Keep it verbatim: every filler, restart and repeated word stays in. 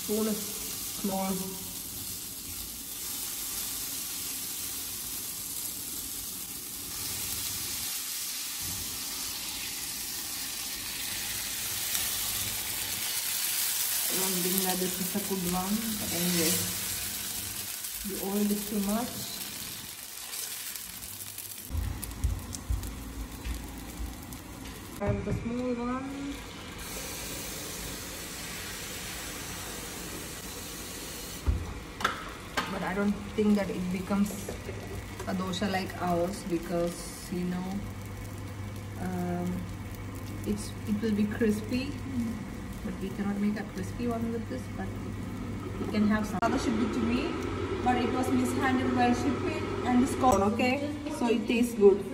spoon is small. I don't think that this is a good one, but anyway, the oil is too much. And the small one. But I don't think that it becomes a dosa like ours, because you know um, it's it will be crispy, but we cannot make a crispy one with this. But you can have some. Other shipped it to me, but it was mishandled while shipping, and it's gone. Okay, so it tastes good.